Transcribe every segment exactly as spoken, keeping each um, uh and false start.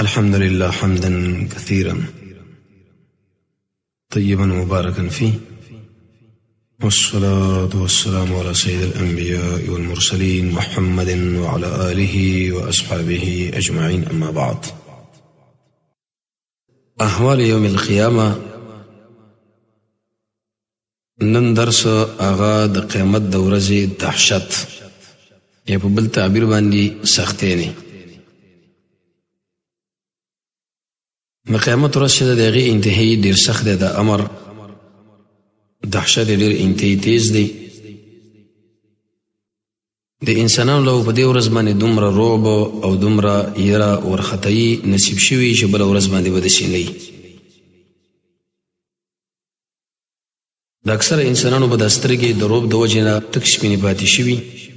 الحمد لله حمدا كثيرا طيبا مباركا فيه، والصلاة والسلام على سيد الأنبياء والمرسلين محمد وعلى آله وأصحابه أجمعين. أما بعد، أحوال يوم القيامة نن درس آغا د قیامت د ورځې دهشت یا په بل تعبیر باندې سختینې. د قیامت ورځ چې د هغې انتهایی ډېر سخت دی، د امر دهشت یې ډېر انتهایی تیز دی. د انسانانو له په دې ورځ باندې دومره رعب او دومره یره ورختایي نصیب شوي چې بله ورځ باندې به داسې نه وي. د اکثره انسانانو به دا سترګې د رعب د وجې نه تک سپینې پاتې شوي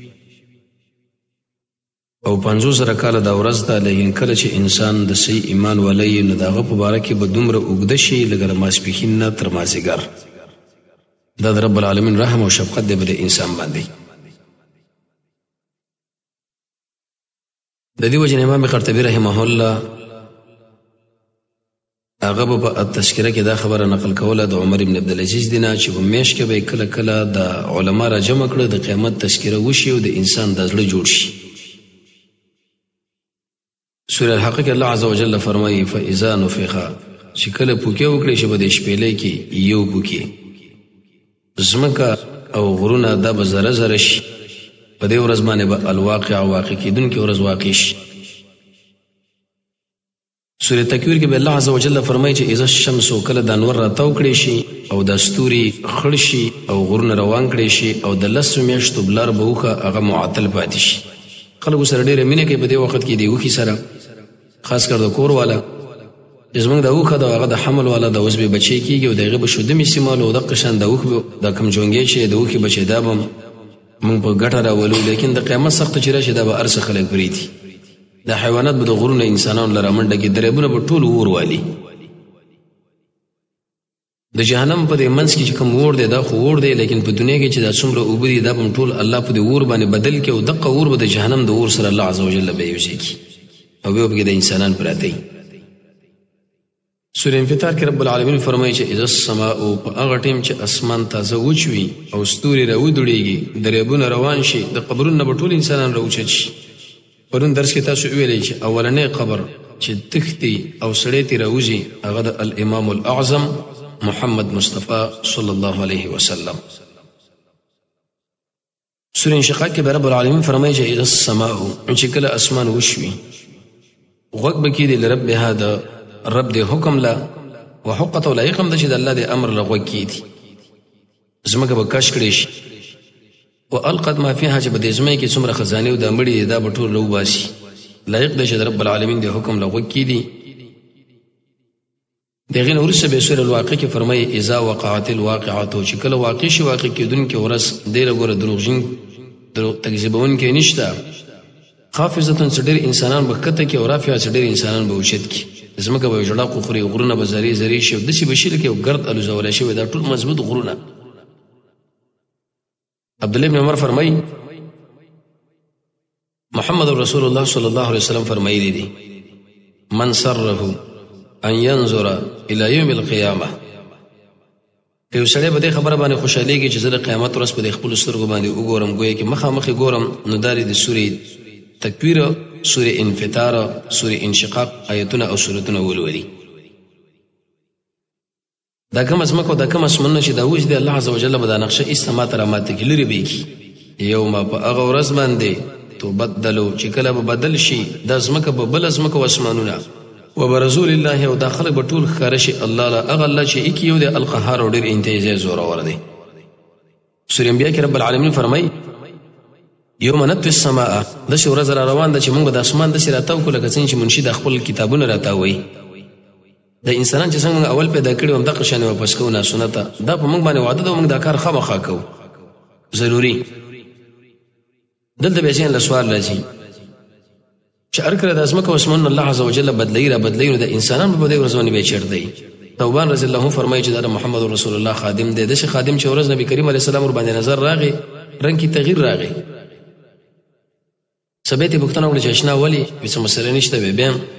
او پنځوس زره کاله دا ورځ ده. لیکن کله چې انسان د صحیح ایمان والی نو د هغه په باره کې به دومره اوږده شي لکه د ماسپښین نه تر مازدیګر. دا د رب العالمین رحم او شفقت دی به د انسان باندې. د دې وجې نه امام قرطبي رحمه الله هغه به په التذکره کې دا خبره نقل کوله د عمر بن عبدالعزیز دی نه چې په میاشت کې به یې کله کله د علما را جمع کړه، د قیامت تذکره وشي او د انسان د زړه جوړ شي. سورة الحق کې الله عز وجل فرمایي فاذا نفخ، چې کله پوکې وکړي شي به د شپېلۍ کې یو پوکې ځمکه او غرونه دا به ذره ذره شي. په دې ورځ باندې به الواقع واقع کېدونکې ورځ واقع شي. سورة تکویر کې به الله عز وجل فرمایي چې اذا الشمس، کله د انور راتاو کړی شي او د ستوري خړ شي او غرونه روان کړی شي او د لسو میاشتو بلار به اوښه هغه معطل پاتې شي. خلکو سره ډېره مینه کوي په دې وخت کې د اوښي سره، خاص کر د کور والا چې زموږ د اوښه د هغه د حمل والا د اوس به بچی کېږي او د هغې به شوده مې استعمالو او دقه شان د اوښ د کوم جونګی چې د اوښې بچی دا به موږ په ګټه راولو. لیکن د قیامت سخته چې راشي دا به هر څه خلک پرېږدي. دا حیوانات به د غرونه انسانانو له رامنډه کړي، دریابونه به ټول اور والي. د جهنم په دې منځ کې چې کوم اور دی دا خو اور دی، لیکن په دنیا کې چې دا څومره اوبه دي دا به ټول الله په دې اور باندې بدل کړي او دقه اور به د جهنم د اور سره الله عز وجل به یوځای کړي او بیا به د انسانان پراته وي. سورة انفطار کې رب العالمین فرمایي چې اذا السماء، په هغه ټیم چې اسمان تازه وچوي او ستوري راودړېږي، دریابونه روان شي، د قبرونو نه به ټول انسانان راوچت شي. پرون درس کې تاسو ویلی چې اولنی قبر چې تښتي او سړی ترې راوځي هغه د الامام الاعظم محمد مصطفی صلی الله علیه وسلم. سورة انشقاق کې به رب العالمین فرمایي چې اذا السماء، چې کله اسمان وشوي غوږ به کېدي لربها، د رب د حکم له وحقت او لایق هم ده چې د الله د امر له غوږ کېدي. ځمکه به کش کړی شي والقد ما فيها، چې په دې ځمکه کې څومره خزانې او دا مړي دا به ټول راوباسي. لایق ده چې د رب العالمین د حکم له غوږ کېدي. د هغې نه وروسته به سورة الواقع کې فرمایي اذا وقعت الواقعة، چې کله واقع شي واقع کېدونکې ورځ ډېره ګوره دروغجن تکذیبونکې نشته. خافضة، چې ډېر انسانان به ښکته کړي او رافعة، چې ډېر انسانان به اوچت کړي. ځمکه به ژړا وخوري، غرونه به زرې زرې شي او داسې به شي لکه یو ګرد الوزولی شوی، دا ټول مضبوط غرونه. عبدالله بن عمر فرمایي محمد رسول الله صلی الله علیه وسلم فرمایلی دي من سره ان ينظر الى يوم القيامه، که یو سړی په دې خبره باندې خوشحالیږي چې زه د قیامت ورځ په دې خپلو سترګو باندې وګورم، گویا کې مخامخ ګورم، نو دا د سورې تکویر، سورة انفطار، سورة انشقاق آیتونه او سورتونه ولولي. دا کوم ځمکه او دا کوم اسمانونه چې دا وجه دی الله عز وجل به دا نقشه ایسته ماته راماته کړي لرې به یې کړي. یوم، په هغه ورځ باندې تبدلو، چې کله به بدل شي دا ځمکه به بله ځمکه او اسمانونه، وبرزول الله، او دا خلک به ټول ښکاره شي الله له هغه الله چې ایک یو دی القهار او ډېر انتهایی زورور دی. سورة انبیاء کې رب العالمین فرمایي یوم نطوی السماء، داسې ورځ را روان ده چې موږ به د اسمان داسې راتاو کړو لکه څنګه چې منشي د خپل کتابونه راتاووي. د انسانان چې څنګه اول پیدا کړي همدغه شان یې واپس کوو ناسونه ته. دا په موږ باندې وعده ده او موږ دا کار خامخا کوو ضروري. دلته بیا ځین له سوال راځي چې هر کله د ځمکه او اسمانونه الله عز وجل بدلوي را بدلوي نو د انسانان په دې ورځ باندې به چیرته دی. توبان رضی الله عنه فرمایي چې دا محمد رسول الله خادم دی، داسې خادم چې ورځ نبی کریم علیه السلام ور باندې نظر راغی رنګ کې تغییر راغی. سبا ته پوښتنه وکړه چې اشنا ولې وسه مسله نشته. به بیا